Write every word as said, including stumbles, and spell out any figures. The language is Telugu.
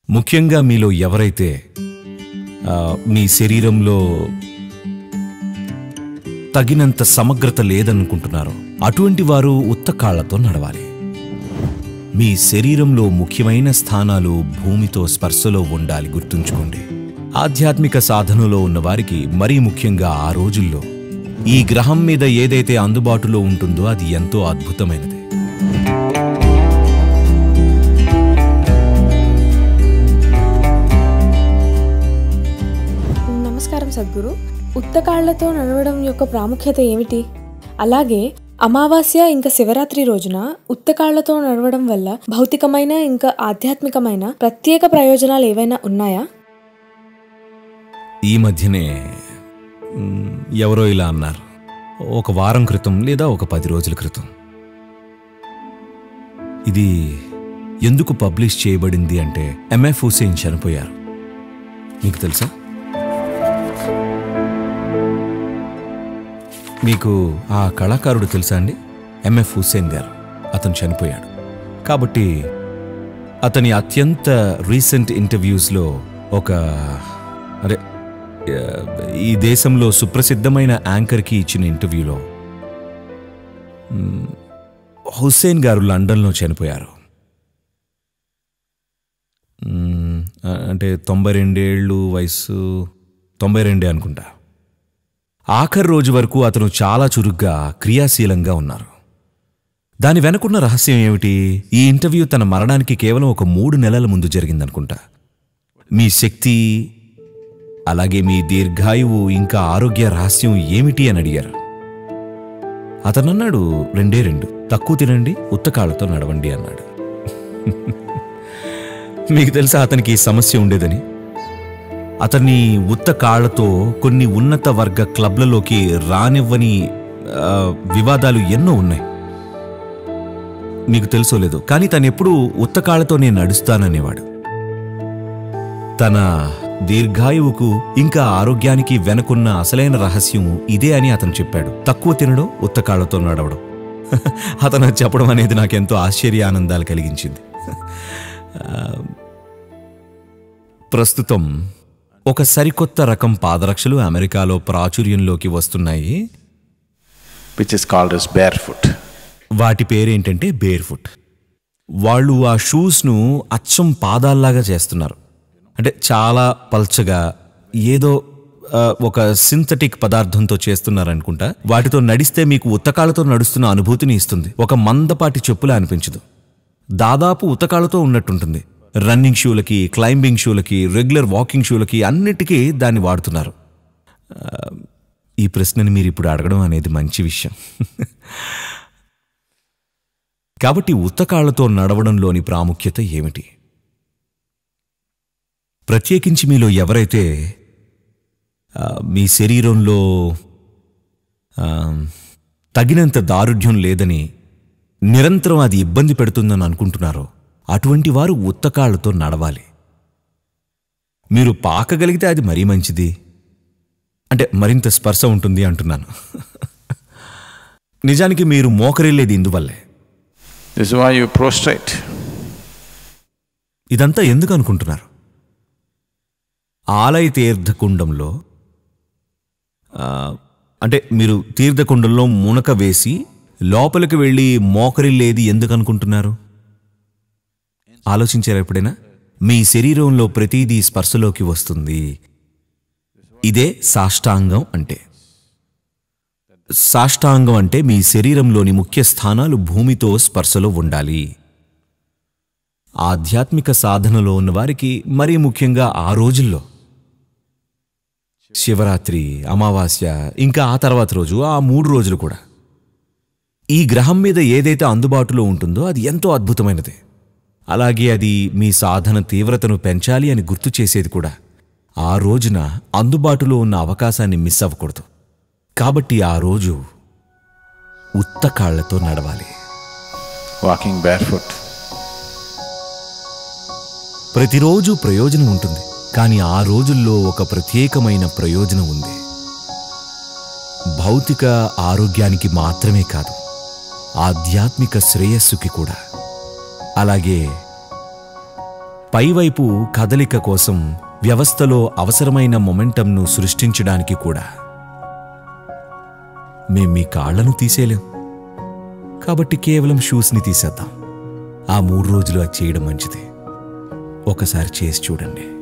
ముఖ్యంగా మీలో ఎవరైతే మీ శరీరంలో తగినంత సమగ్రత లేదనుకుంటున్నారో అటువంటి వారు ఉత్తకాళ్లతో నడవాలి. మీ శరీరంలో ముఖ్యమైన స్థానాలు భూమితో స్పర్శలో ఉండాలి, గుర్తుంచుకోండి. ఆధ్యాత్మిక సాధనలో ఉన్న వారికి మరీ ముఖ్యంగా ఆ రోజుల్లో ఈ గ్రహం మీద ఏదైతే అందుబాటులో ఉంటుందో అది ఎంతో అద్భుతమైనది. నమస్కారం సద్గురు. ఉత్తకాళ్లతో నడవడం యొక్క ప్రాముఖ్యత ఏమిటి? అలాగే అమావాస్య ఇంకా శివరాత్రి రోజున ఉత్తకాళ్లతో నడవడం వల్ల భౌతికమైన ఇంకా ఆధ్యాత్మికమైన ప్రత్యేక ప్రయోజనాలు ఏవైనా ఉన్నాయా? ఈ మధ్యనే ఎవరో ఇలా అన్నారు, ఒక వారం క్రితం లేదా ఒక పది రోజుల క్రితం. ఇది ఎందుకు పబ్లిష్ చేయబడింది అంటే ఎంఎఫ్ హుసేన్ చనిపోయారు. మీకు తెలుసా? మీకు ఆ కళాకారుడు తెలుసా అండి? ఎంఎఫ్ హుసేన్ గారు. అతను చనిపోయాడు. కాబట్టి అతని అత్యంత రీసెంట్ ఇంటర్వ్యూస్లో ఒక అరే ఈ దేశంలో సుప్రసిద్ధమైన యాంకర్కి ఇచ్చిన ఇంటర్వ్యూలో హుస్సేన్ గారు లండన్లో చనిపోయారు. అంటే తొంభై రెండేళ్ళు వయసు, తొంభై రెండే అనుకుంటా. ఆఖరి రోజు వరకు అతను చాలా చురుగ్గా క్రియాశీలంగా ఉన్నారు. దాని వెనుకున్న రహస్యం ఏమిటి? ఈ ఇంటర్వ్యూ తన మరణానికి కేవలం ఒక మూడు నెలల ముందు జరిగిందనుకుంటా. మీ శక్తి అలాగే మీ దీర్ఘాయువు ఇంకా ఆరోగ్య రహస్యం ఏమిటి అని అడిగారు. అతను అన్నాడు, రెండే రెండు, తక్కువ తినండి, ఉత్తకాళ్లతో నడవండి అన్నాడు. మీకు తెలుసా అతనికి ఈ సమస్య ఉండేదని? అతన్ని ఉత్తకాళ్లతో కొన్ని ఉన్నత వర్గ క్లబ్లలోకి రానివ్వని వివాదాలు ఎన్నో ఉన్నాయి. మీకు తెలుసో లేదో, కానీ తను ఎప్పుడూ ఉత్తకాళ్లతో నేను నడుస్తాననేవాడు. తన దీర్ఘాయువుకు ఇంకా ఆరోగ్యానికి వెనుకున్న అసలైన రహస్యం ఇదే అని అతను చెప్పాడు. తక్కువ తినడం, ఉత్తకాళ్లతో నడవడం. అతను చెప్పడం అనేది నాకెంతో ఆశ్చర్య ఆనందాలు కలిగించింది. ప్రస్తుతం ఒక సరికొత్త రకం పాదరక్షలు అమెరికాలో ప్రాచుర్యంలోకి వస్తున్నాయి, which is called as barefoot. వాటి పేరేంటంటే బేర్ ఫుట్. వాళ్ళు ఆ షూస్ను అచ్చం పాదాల్లాగా చేస్తున్నారు. అంటే చాలా పల్చగా ఏదో ఒక సింథటిక్ పదార్థంతో చేస్తున్నారనుకుంటా. వాటితో నడిస్తే మీకు ఉత్తకాళ్లతో నడుస్తున్న అనుభూతిని ఇస్తుంది. ఒక మందపాటి చెప్పులా అనిపించదు, దాదాపు ఉత్తకాళ్లతో ఉన్నట్టుంటుంది. రన్నింగ్ షూలకి, క్లైంబింగ్ షూలకి, రెగ్యులర్ వాకింగ్ షూలకి అన్నిటికీ దాన్ని వాడుతున్నారు. ఈ ప్రశ్నని మీరు ఇప్పుడు అడగడం అనేది మంచి విషయం. కాబట్టి ఉత్తకాళ్లతో నడవడంలోని ప్రాముఖ్యత ఏమిటి? ప్రత్యేకించి మీలో ఎవరైతే మీ శరీరంలో తగినంత దారుఢ్యం లేదని, నిరంతరం అది ఇబ్బంది పెడుతుందని అనుకుంటున్నారో అటువంటి వారు ఉత్తకాళ్లతో నడవాలి. మీరు పాకగలిగితే అది మరీ మంచిది, అంటే మరింత స్పర్శ ఉంటుంది అంటున్నాను. నిజానికి మీరు మోకరిల్లేది ఇందువల్లే. This is why you prostrate. ఇదంతా ఎందుకు అనుకుంటున్నారు? ఆలయ తీర్థకుండంలో అంటే మీరు తీర్థకుండంలో మునక వేసి లోపలికి వెళ్ళి మోకరిల్లేది ఎందుకు అనుకుంటున్నారు? ఆలోచించారా ఎప్పుడైనా? మీ శరీరంలో ప్రతిదీ స్పర్శలోకి వస్తుంది. ఇదే సాష్టాంగం అంటే. సాష్టాంగం అంటే మీ శరీరంలోని ముఖ్య స్థానాలు భూమితో స్పర్శలో ఉండాలి. ఆధ్యాత్మిక సాధనలో ఉన్న వారికి మరీ ముఖ్యంగా ఆ రోజుల్లో శివరాత్రి, అమావాస్య, ఇంకా ఆ తర్వాత రోజు, ఆ మూడు రోజులు కూడా ఈ గ్రహం మీద ఏదైతే అందుబాటులో ఉంటుందో అది ఎంతో అద్భుతమైనది. అలాగే అది మీ సాధన తీవ్రతను పెంచాలి అని గుర్తు చేసేది కూడా. ఆ రోజున అందుబాటులో ఉన్న అవకాశాన్ని మిస్ అవ్వకూడదు. కాబట్టి ఆ రోజు ఉత్తకాళ్లతో నడవాలి. Walking barefoot. ప్రతిరోజు ప్రయోజనం ఉంటుంది, కానీ ఆ రోజుల్లో ఒక ప్రత్యేకమైన ప్రయోజనం ఉంది. భౌతిక ఆరోగ్యానికి మాత్రమే కాదు, ఆధ్యాత్మిక శ్రేయస్సుకి కూడా. అలాగే పైవైపు కదలిక కోసం వ్యవస్థలో అవసరమైన మొమెంటంను సృష్టించడానికి కూడా. మేం మీ కాళ్లను తీసేలేం, కాబట్టి కేవలం షూస్ని తీసేద్దాం. ఆ మూడు రోజులు అది చేయడం మంచిది. ఒకసారి చేసి చూడండి.